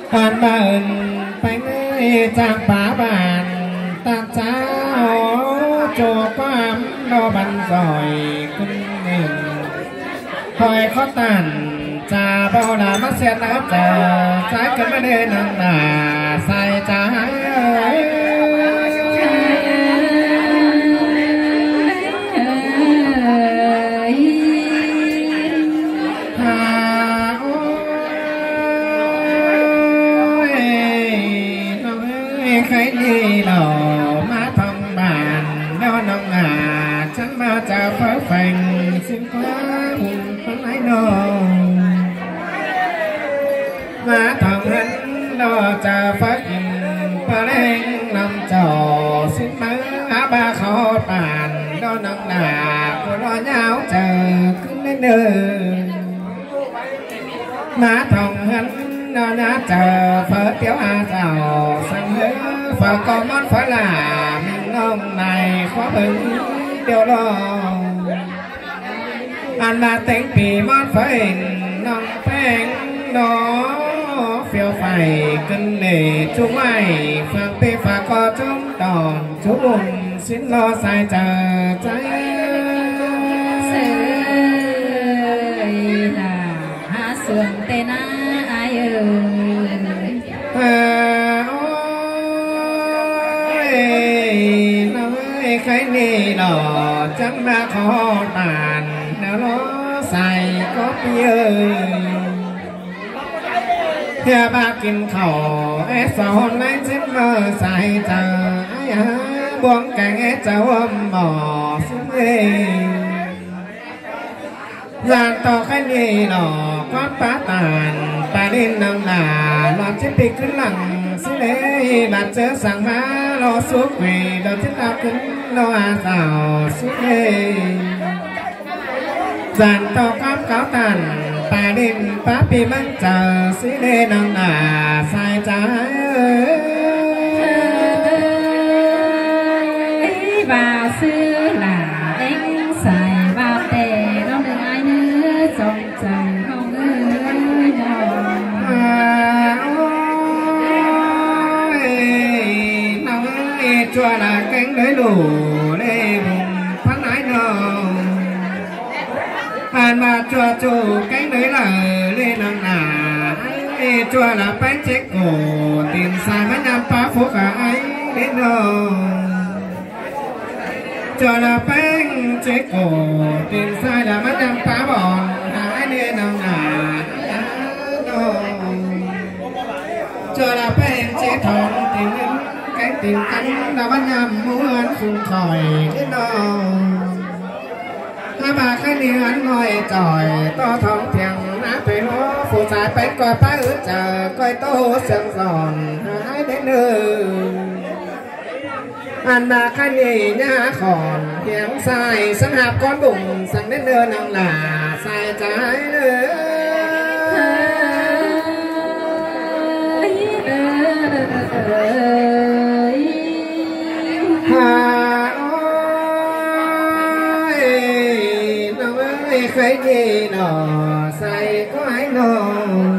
bàn bàn phải nơiจากป่าบ้านตาเจ้าโจความรอบันซอยคุณหนึ่งคอยข้อตันจะเบาหนามาเสียน้ำจะใจกันไม่ได้นั่งหน้าใส่ใจใครนี่หล่อมาทองบานแล้วน้องหาฉันมาจากฟ้าแฝงสิ่งความฝันไหนน้องมาทองหันเราจะฟ้ากินปลาเล้งนำจ่อสิ้นมืออาบาขอป่านแล้วน้องหาก็รอเงาเจอขึ้นเดินมาทองหันnó đã chờ phở tiểu a giàu sang hứa phở có món phở là mình ông này khó bừng điều lo ăn là tính vì món phở hình nông phèn đó phiêu phải cân để chú mày phở tê phở có chúng đòn chú buồn xin lo sai chờ trái là hạ sườn tê na cái này nó chẳng đã khó tàn nó xài có bia theo ba kinh khẩu sao hôm nay chết mơ xài chờ buông cảnh cháu âm bỏ xuống đi gian to cái này nó có phá tàn ta đến nâng là nó chết bị cứ lặng xí lễ bạn chớ sang má lo suốt vì đó chết ta cứng lo rào xí lễ gian to cáp cáo tàn ta đến phá bị mất chờ xí lễ nâng là sai trái và xưa là anh xài vào tề đâu được ai nữa dòng trời không ơi đâu chua là cánh đấy lù lê vùng phát ái nờ hàn mà chua chủ cánh đấy là lê nâng nà chua là bánh chết cổ tiền xài mấy năm phá phố cả ấy đến đâu chua là bánh chết cổ tiền xài là mấy năm phá bọn hãy lê nâng nà chua là bánh chết thọn tiền cái tiền cánh là bắt nhầm muốn anh phun khỏi cái đó hai bà cái này anh ngồi tròi to thong thiền á tùy hố phụ trái bánh coi phá ứ chờ coi tô sương giòn hãy đến đường anh bà cái này nhá khòn tiếng sai sáng hạp con bụng sáng đến nơi năng là sai trái nữa cái gì nó say có ai nó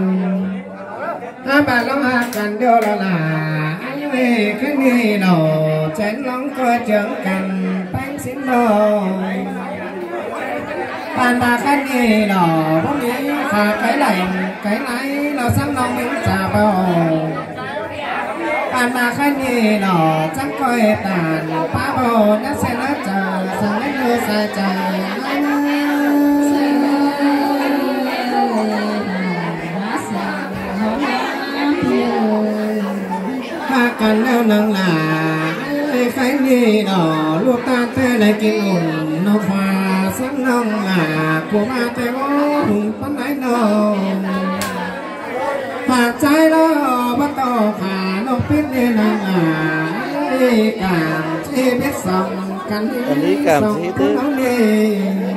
bà long hạ cần điều là anh về cái gì nó chén long coi trưởng cần bánh xin đồ bàn bà cái gì nó không nghĩ và cái lạnh cái lái nó sáng long những trà bầu bàn bà cái gì nó chắc coi tàn phá bầu nhất xe nó chờ sáng lấy mưa xa trời cần đâu nâng là cái gì đó luộc ta tê lại kinh hồn nó hòa sáng nông là của ba tê bó hùng bắn ấy nó phạt trái đó bắt đầu khả nó biết nên nâng là cảm chi biết sống cắn sống cũng nóng đi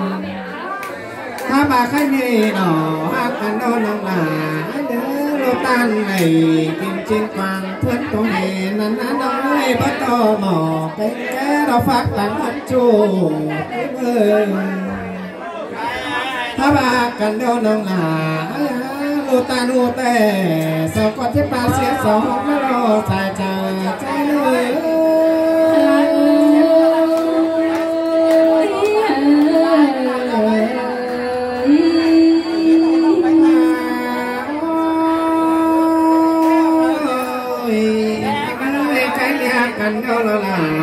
hai bà cái gì đó cần đâu nâng là lô tan này kim trên quang thuẫn tổ này nắn nắn nói bắt to mỏ cái đó phát tán hết chu Thá bà cần đâu nông là lô ta nô tè sao ก่อนที่ปลาเสียสองไม่รอใจใจใจเลยกันเท่าละ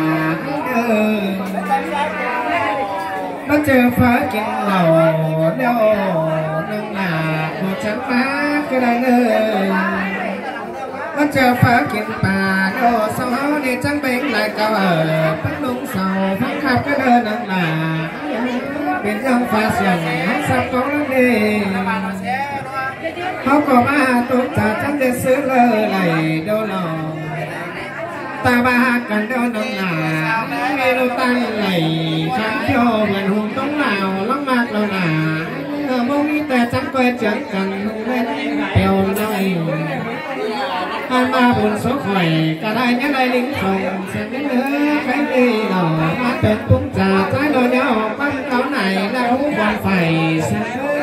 เราเจอฟ้ากินเหล่าเดียวนั่งหนาหมดฉันฟ้าก็ได้เลยเราเจอฟ้ากินป่าโดเสาเนี่ยจังเบ่งไหลก็พักลุงเสาพักขับก็เดินนั่งหนาเป็นยังฟ้าเสียงสับของนั่นเองเขาก็มาตุ๊กตาจังจะซื้อเลยไหลโดนหลอกตาบ้ากันเดินน้องหนาไม่รู้ตั้งไหลข้างเที่ยวเหมือนหุ่นต้องเหล่าล้ำมากเราหนาบ่มีแต่จังเปิดเจอกันเล่นเปียวน้อยอันมาบุญสุขข่อยก็ได้เนี่ยได้ลิงส่งเสียงเนื้อใครดีหน่อมาเป็นปุ้งจ่าใจโดนย่อปั้นเขาไหนแล้วบอลไฟเสียง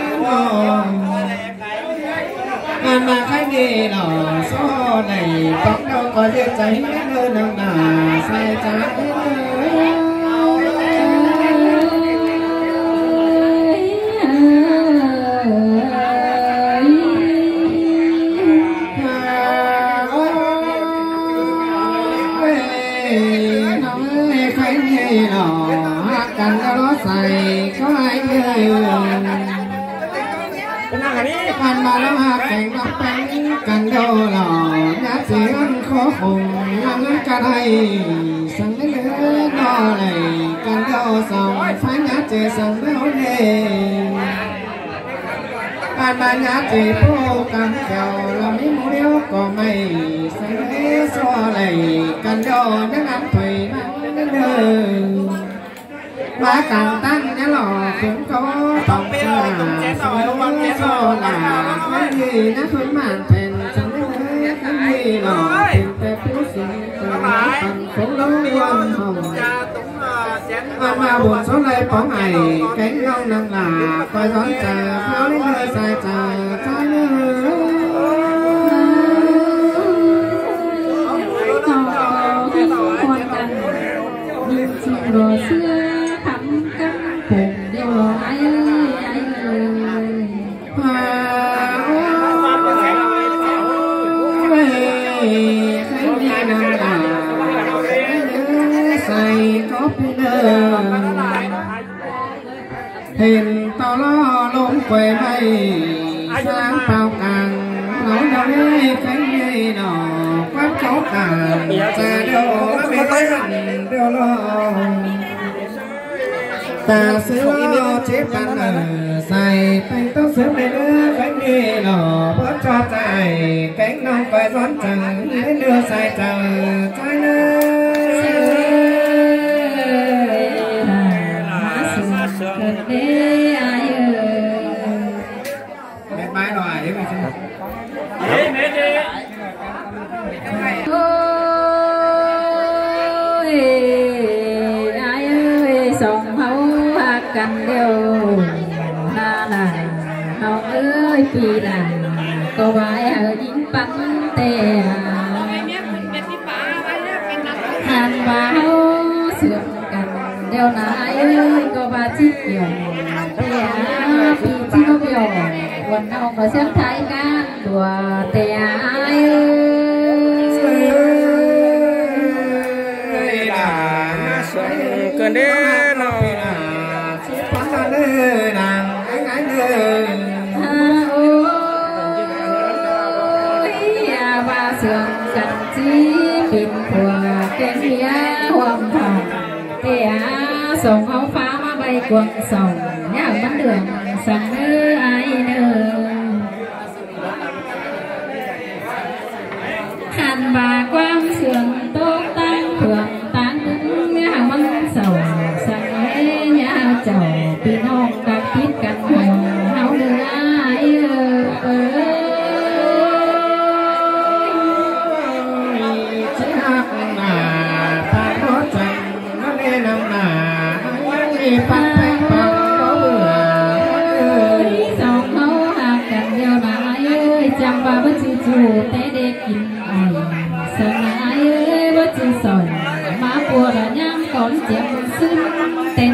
อันมาใครดีหน่อโซ่ในต้องเราก็เรียกใจเนื้อหนาใส่ใจกันแล้วใส่ก็ให้เลยมันมาแล้วหาแข่งรับแป้งกันโดหล่อยัดเสียงขอคงยังกันให้สั่งได้เลยนอเลยกันโดส่องไฟยัดเจสั่งเล้วเน่การมายัดเจผู้กันเก่าเราไม่โมเดลก็ไม่สั่งได้ซ้อเลยกันโดนั่งอันไปนั่งเดินมาcàng tăng nhá lò cũng có tổng là số là cái gì nó khuyến mạn thèn chẳng biết cái gì lò tìm về phía sinh từ thành phố lớn quân hồng mà buồn số này có ngày cánh rong nâng là coi gió trà pháo đến nơi dài trà trái rồi xưa cùng đều ai ơi ai ơi thấy đi nằm say có hình to lo lông quê mây sáng bao càng nói đâu đấy cánh dây nọ quán cháu càng cha đâu nó bị tên đều lo ta sửa chế pan xài tay tóc sửa này nữa cánh đi nọ bớt cho dài cánh non quay rón chẳng lấy đưa xài chờ trái nữa để ai mẹ bái rồi để mày xemกันเดียวฮาลาน้องเอ้ยปีหลังก็ไว้เอายิ้มปังเตะหันมาเอาเสื่อมกันเดียวนายเอ้ยก็ว่าชิดเกี่ยวเตะปีที่เขาเกี่ยววันน้องก็เชื่อมไทยกันตัวเตะเอ้ยเกินเด้อ nàng anh ơi và sườn cạnh chi tìm của cái phía hoàng thọ thì sông áo phá mà bay quần sông nhà bắn đường sông nữ ai nữa hàn bà quang sườn tốt tăng thường tăng nhà bắn sông sông ấy nhà chầu vì non đặc thiết cảnh hồng háo đưa ai chế hát là ta có chẳng nó nghe nằm là nghe phát thanh bao có bữa sông hấu hạt cảnh đều là ai ơi chẳng bà bất chịu chủ tế để kín ỏi sợ ngại ơi bất chịu sỏi má bùa là nhám còn chém xưng tên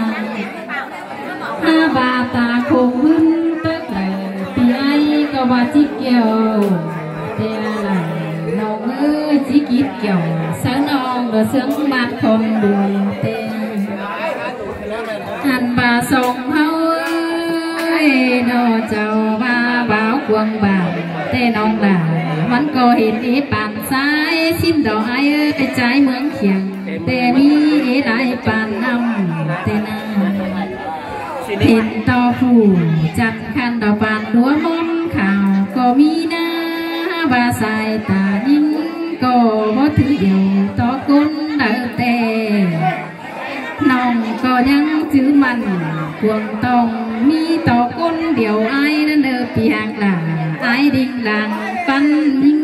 ha bà ta khùng hưng tức là vì ai có bà chỉ kiểu để là lòng ơi chỉ kịp kiểu sợ non rồi sướng mặt không buồn tên hành bà sông hâu ơi nó chào ba báo quân bà tên ông là vẫn có hình ý bàn sai xin đỏ ai ơi trái mướn khiêng tên mi ý lại bàn năm tên thịt to phủ chặt khăn đỏ bàn lúa món khảo có mi na bà sai tà nhìn có bó thứ điều to côn đỡ tè nòng có nhang chữ mặn cuồng tòng mi to côn điều ai nên đỡ bị hàng là ai đình làng văn minh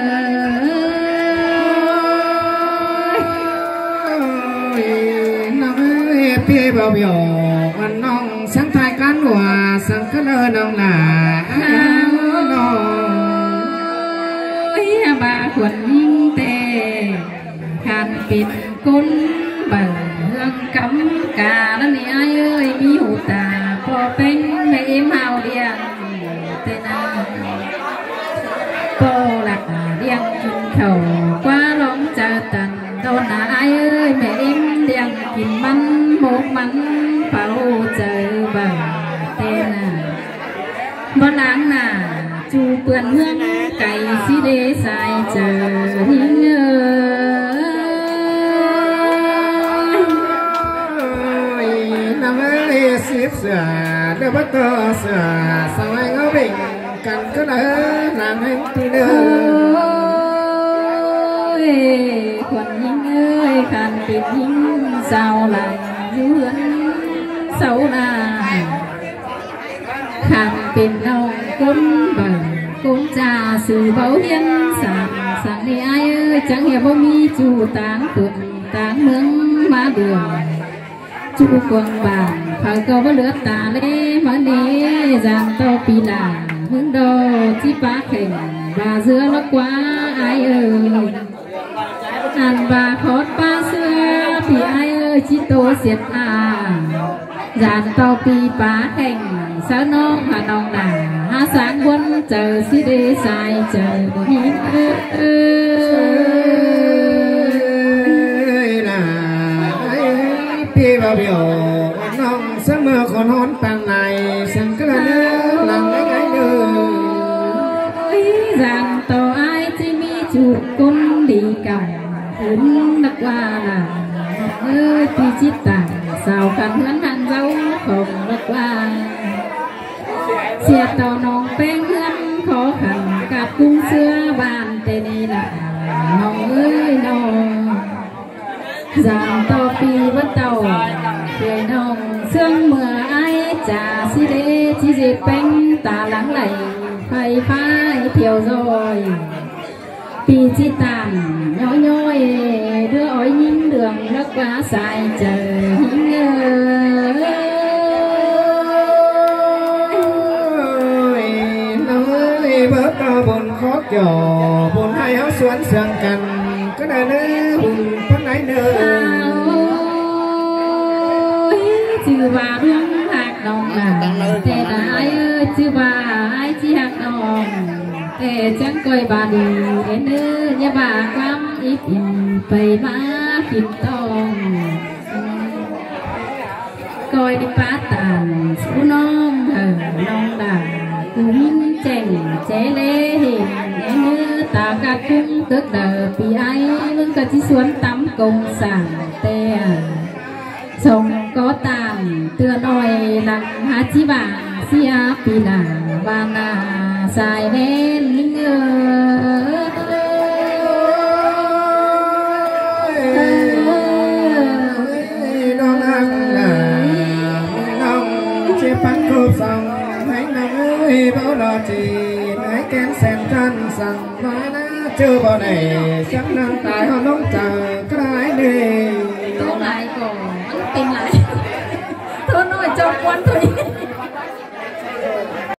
ơi năm ơi bia bao biểu văn nong sáng thái cán hòa sáng cất ơ nong là bà quần minh tề khăn pin côn bờ hương cắm cả đó nè ai ơi mi hủ tà po pen mẹ em hào điện tên po lạc điện khẩu qua lóng chờ tần đâu là ai ơi mẹ em điện kìm mắn một mắn pháo chờ bờ tên bọn láng là chu vườn hương cày xí đê dài chờ hình ơi năm ấy xếp sửa đưa bắt tơ sửa sao anh ở bình cần cứ đỡ làm em tôi đưa quần hình ơi khăn tình hình sao lại duyên xấu là khăn tình đâu côn bờ côn trà sự báu hiên sáng đi ai ơi chẳng hiểu bao mi chủ táng tuần táng mướn má đường chu quần bàn phải câu với lửa tà lê mở nế giang to pi là hướng đô chi phá khỉnh và giữa nó quá ai ơi ăn và khót ba xưa thì ai ơi chi tô xiết giang to pi phá khỉnh sao nó hà nong là sáng quân chờ xí đê dài chờ hiến ơi là bia bao biểu nong sớm mơ còn hôn tàn này sang cái là làm cái đường rằng tàu ai chỉ mi chụp con đi cầm uống nước qua là ơi thì chít tàn sao khăn hấn hàng dấu không nước qua xe tàu nòng pen hân khó khăn cặp cung xưa bàn tên đi là nòng ơi nòng rằng tàu pi bắt tàu về nòng sương mưa ai trà xí đê chỉ dệt pen ta lắng lầy phải phai thiểu rồi pi chi tàn nhói nhói đưa ối nhìn đường nước quá dài chờ bớt cao buồn khó kiểu buồn hai áo xuân sương cằn cái đời nữ buồn con ấy nữ chữ bà hương hạt đồng là thế là ai ơi chữ bà ai chi hạt đồng thế chẳng coi bà đi đến nữ nhà bà quắm ít phải má kìm tông coi đi phá tàn số non hờ non đà cũng chèn chế lê hình như ta cả cung tức đờ vì ai vẫn cả chỉ xuống tắm công sản tè sông có tàn tưa nồi lặng há chí bảng xia pi là vana dài lên non ăn là non chế bắt cô xong bao lo chỉ lấy kén xem chân rằng nói nó chưa bao này chắc năng tại họ nóng chờ cái đi tôi lại còn tìm lại thôi nói cho quan thôi